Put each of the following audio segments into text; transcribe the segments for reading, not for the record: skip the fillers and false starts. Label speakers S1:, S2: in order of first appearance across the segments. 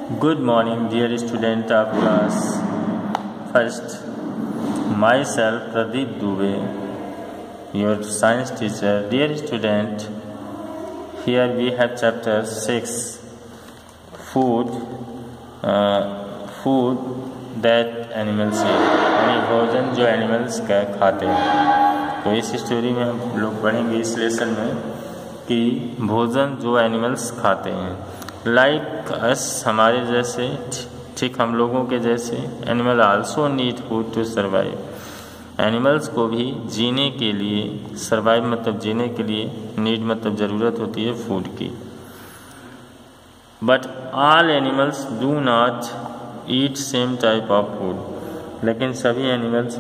S1: Good morning, dear student of class first. Myself, Pradeep Dubey, your science teacher. Dear student, here we have chapter 6, food that animals eat, यानी भोजन जो animals का खाते हैं। तो इस स्टोरी में हम लोग पढ़ेंगे इस लेसन में कि भोजन जो एनिमल्स खाते हैं, लाइक अस हमारे जैसे, ठीक हम लोगों के जैसे, animal also need food to survive. Animals को भी जीने के लिए, सर्वाइव मतलब जीने के लिए, नीड मतलब ज़रूरत होती है फूड की। But all animals do not eat same type of food. लेकिन सभी एनिमल्स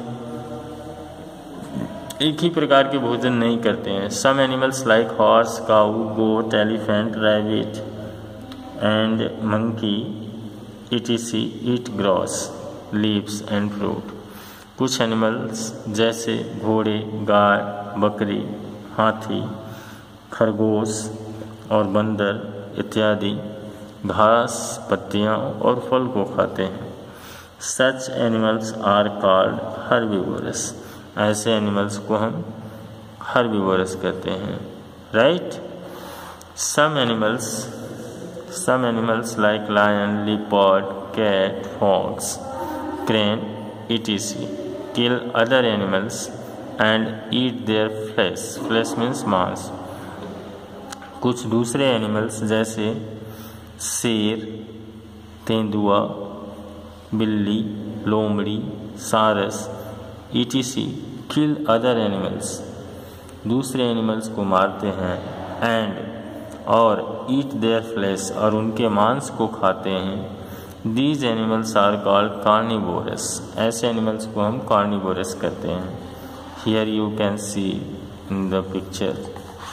S1: एक ही प्रकार के भोजन नहीं करते हैं। Some animals like horse, cow, goat, elephant, rabbit and monkey etc. eat grass, leaves and fruit. कुछ एनिमल्स जैसे घोड़े, गाय, बकरी, हाथी, खरगोश और बंदर इत्यादि घास, पत्तियाँ और फल को खाते हैं। Such animals are called herbivores. ऐसे एनिमल्स को हम herbivores कहते हैं, right? Some animals like lion, leopard, cat, fox, crane, etc. kill other animals and eat their flesh. Flesh means मांस। कुछ दूसरे एनिमल्स जैसे शेर, तेंदुआ, बिल्ली, लोमड़ी, सारस etc. kill other animals. दूसरे एनिमल्स को मारते हैं and और ईट देयर फ्लैश और उनके मांस को खाते हैं। These animals are called carnivorous. ऐसे एनिमल्स को हम कार्निवोरस कहते हैं। Here you can see in the picture.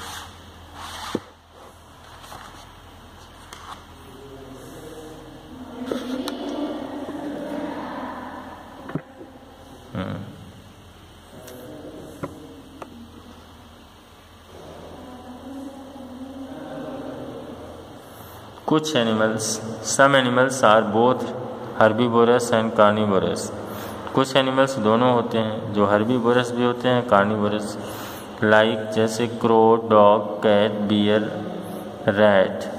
S1: कुछ animals, some animals are both herbivorous and carnivorous. कुछ एनिमल्स दोनों होते हैं, जो हर्बीवोरस भी होते हैं, कार्निवोरस। लाइक जैसे crow, dog, cat, bear, rat.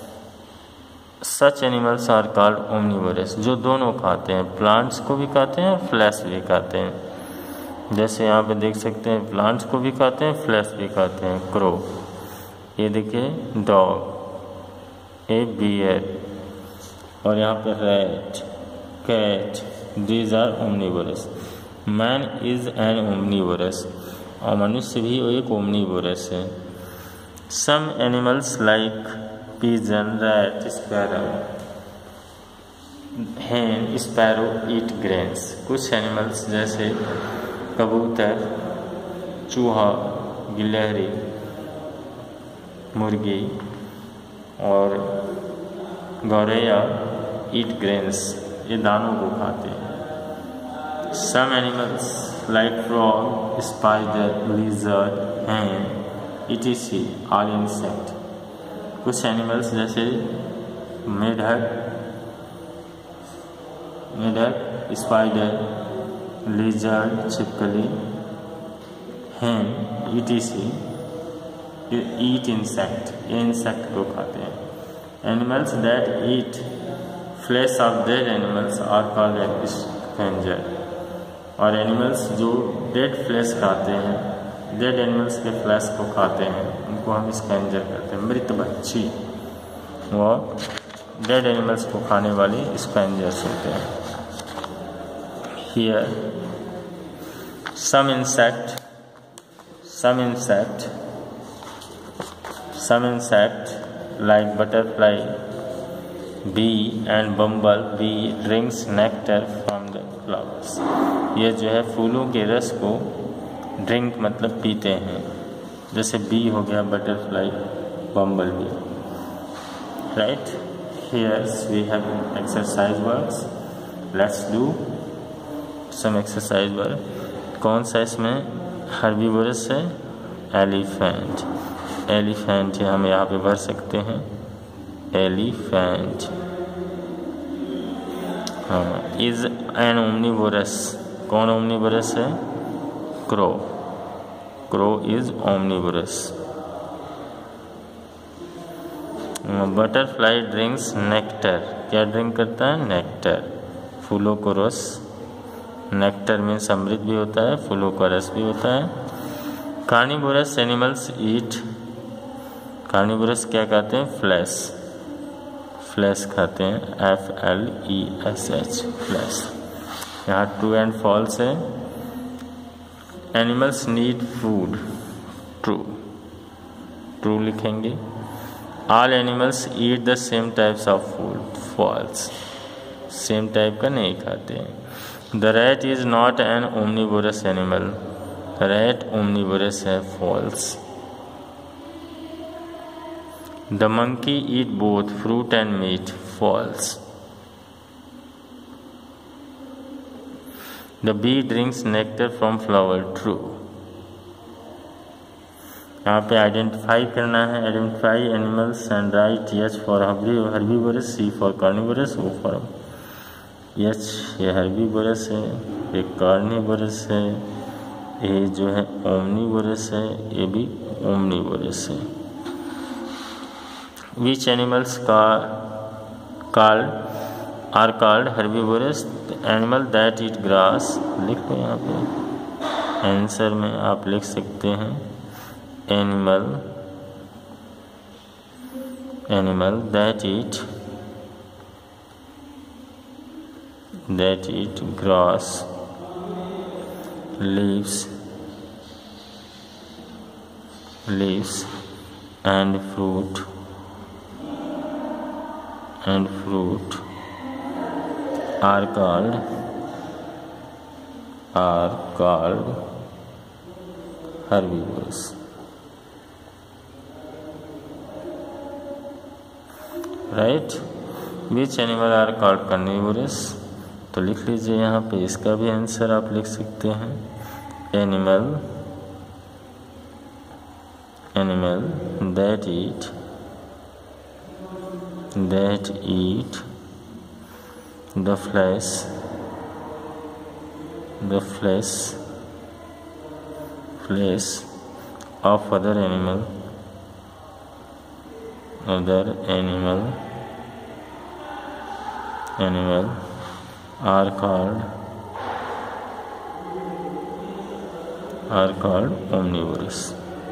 S1: Such animals are called omnivorous, जो दोनों खाते हैं, प्लांट्स को भी खाते हैं और फ्लैश भी खाते हैं। जैसे यहाँ पे देख सकते हैं, प्लांट्स को भी खाते हैं, फ्लैश भी खाते हैं। क्रो, ये देखिए डॉग, ए बियर, और यहाँ पर rat, cat, these are omnivorous. Man is an omnivorous, और मनुष्य भी एक ओमनिवोरस है। Some animals like pigeon, rat, sparrow, hen, sparrow eat grains. कुछ एनिमल्स जैसे कबूतर, चूहा, गिलहरी, मुर्गी और गौरैया ईट ग्रेन्स, ये दानों को खाते हैं। Some animals like frog, spider, lizard, hen etc. Are insect. कुछ एनिमल्स जैसे मेढक, स्पाइडर, लिजर्ड, छिपकली, hen etc. ईट इंसेक्ट, ये इंसेक्ट को खाते हैं। Animals that eat flesh of dead animals are called scavenger. और एनिमल्स जो डेड फ्लैश खाते हैं, डेड एनिमल्स के फ्लैश को खाते हैं, उनको हम स्कैवेंजर कहते हैं, मृत भक्षी। वो डेड एनिमल्स को खाने वाले स्कैवेंजर्स होते हैं। Here some insect like butterfly, bee and bumblebee drinks nectar from the flowers. ये जो है फूलों के रस को ड्रिंक मतलब पीते हैं। जैसे बी हो गया, butterfly, bumblebee, right. Here we have exercise works. Let's do some exercise work. कौन सा इसमें हर्बीवोरस है? एलिफेंट। एलिफेंट हम यहाँ पे भर सकते हैं, एलिफेंट। हाँ, इज एन ओमनीवोरस, कौन ओमनीवोरस है? Crow, crow is omnivorous. Butterfly drinks nectar, क्या ड्रिंक करता है? नेक्टर, फूलों को रस। नेक्टर में समृद्ध भी होता है, फूलों का रस भी होता है। कार्निवोरस एनिमल्स ईट, कार्निवोरस क्या खाते हैं? फ्लैश, फ्लैश खाते हैं, FLESH, फ्लैश। यहाँ ट्रू एंड फॉल्स है। Animals need food, true, true लिखेंगे। All animals eat the same types of food, false, same type का नहीं खाते हैं। The rat is not an omnivorous animal, rat omnivorous है, false. The monkey eat both fruit and meat, false. The bee drinks nectar from flower, true. यहाँ पे identify करना है, identify animals and write H for herbivorous, C for carnivorous, O for H, ये herbivorous है, ये carnivorous है, ये जो है ओमनीवोरस है, ये भी ओमनीवोरस है। Which animals are called herbivorous? Animal that eat grass, लिख लो यहाँ पे, आंसर में आप लिख सकते हैं animal that eat grass, leaves and fruit are called herbivores. Right? Which animal are called carnivorous? तो लिख लीजिए यहाँ पे, इसका भी आंसर आप लिख सकते हैं animal that eat the flesh of other animal are called omnivorous.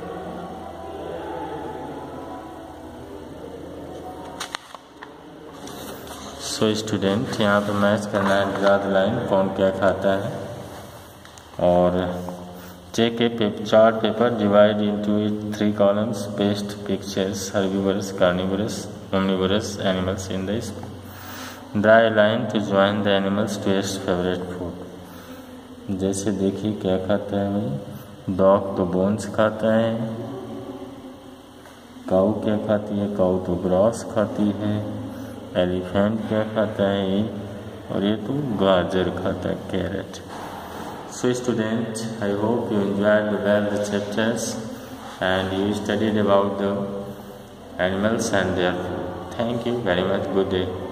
S1: So student, यहाँ पे मैच करना है, ड्रा द लाइन, कौन क्या खाता है। और take a chart paper, divide into 3 columns, paste pictures, herbivorous, carnivorous, omnivorous animals in this. Draw a line to join the animals to test favourite food. जैसे देखिए क्या खाता है भाई, डॉग तो बोन्स खाता है, काऊ क्या खाती है, काऊ तो ग्रास खाती है, एलिफेंट क्या खाता है, और ये तो गाजर खाता है, carrot. So students, I hope you enjoyed well the chapters and you studied about the animals and their food. Thank you very much. Good day.